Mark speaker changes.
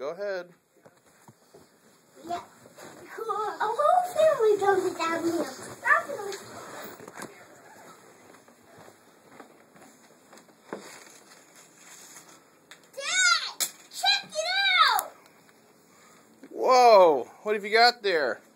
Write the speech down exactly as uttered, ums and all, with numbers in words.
Speaker 1: Go ahead.
Speaker 2: Yeah. Cool. A whole family goes down here.
Speaker 1: Dad! Check it out! Whoa! What have you got there?